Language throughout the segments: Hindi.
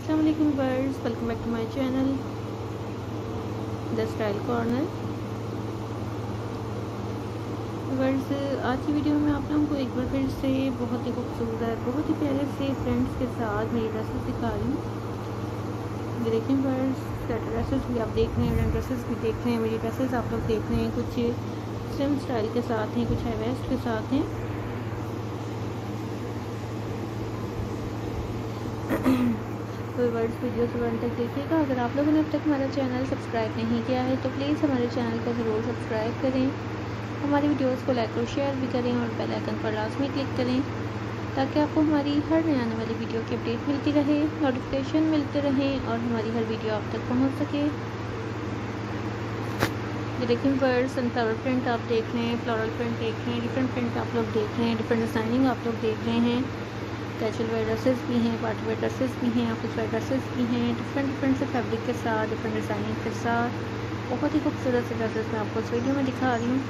अस्सलाम वालेकुम viewers, welcome back to my channel the style corner. Viewers, आज की वीडियो में आप लोगों को एक बार फिर से बहुत ही खूबसूरत, बहुत ही प्यारे से फ्रेंड्स के साथ मेरी ड्रेसेस दिखा रही हूँ। ये देखें व्यूअर्स, स्वेटर ड्रेसेस भी आप देख रहे हैं, ड्रेसेस भी देख रहे हैं, मेरी ड्रेसेस आप लोग देख रहे हैं। कुछ स्लिम स्टाइल के साथ हैं, कुछ हाई वेस्ट के साथ हैं। तो व्यूअर्स, वीडियो को अंत तक देखिएगा। अगर आप लोगों ने अब तक हमारा चैनल सब्सक्राइब नहीं किया है तो प्लीज़ हमारे चैनल को ज़रूर सब्सक्राइब करें, हमारी वीडियोस को लाइक और शेयर भी करें और बेल आइकन पर लाजमी क्लिक करें ताकि आपको हमारी हर नई आने वाली वीडियो की अपडेट मिलती रहे, नोटिफिकेशन मिलते रहें और हमारी हर वीडियो आप तक पहुँच सके। ये देखिए व्यूअर्स, सनफ्लावर प्रिंट आप देख रहे हैं, फ्लोरल प्रिंट देख रहे हैं, डिफरेंट प्रिंट आप लोग देख रहे हैं, डिफरेंट डिज़ाइनिंग आप लोग देख रहे हैं। कैजुअल वेयर ड्रेसेस भी हैं, पार्टी वेयर ड्रेसेस भी हैं, ऑफिस वेयर ड्रेसेस भी हैं, डिफरेंट से फैब्रिक के साथ, डिफरेंट डिज़ाइनिंग के साथ बहुत ही खूबसूरत से ड्रेसेस मैं आपको इस वीडियो में दिखा रही हूँ।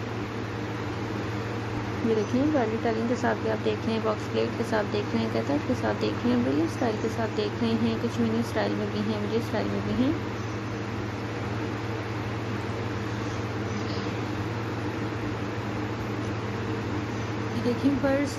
ये देखिए, वैली टेलिंग के साथ भी आप देख रहे हैं, बॉक्स प्लेट के साथ देख रहे हैं, कैसेट के साथ देख रहे हैं, ब्रिलियंट स्टाइल के साथ देख रहे हैं, कुछ मिनी स्टाइल में भी हैं, विलेज स्टाइल में भी हैं। ये देखिए पर्स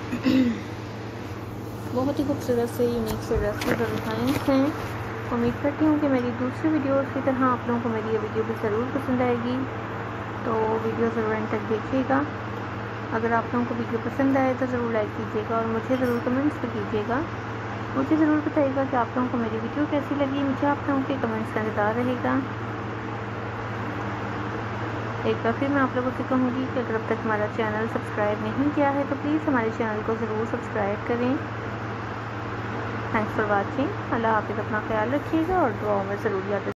बहुत ही खूबसूरत से यूनिक से ड्रेसेस और डिज़ाइंस हैं। उम्मीद करती हूँ कि मेरी दूसरी वीडियोस की तरह आप लोगों को मेरी ये वीडियो भी ज़रूर पसंद आएगी, तो वीडियो ज़रूर एंड तक देखिएगा। अगर आप लोगों को वीडियो पसंद आए तो ज़रूर लाइक कीजिएगा और मुझे ज़रूर कमेंट्स भी कीजिएगा। मुझे ज़रूर बताइएगा कि आप लोगों को मेरी वीडियो कैसी लगी। मुझे आप लोगों के कमेंट्स का इंतज़ार रहेगा। एक बार फिर मैं आप लोगों से कहूँगी कि अगर अब तक हमारा चैनल सब्सक्राइब नहीं किया है तो प्लीज़ हमारे चैनल को ज़रूर सब्सक्राइब करें। Thanks for watching. अल्लाह हाफ़िज़, अपना ख्याल रखिएगा और दुआओं में ज़रूर याद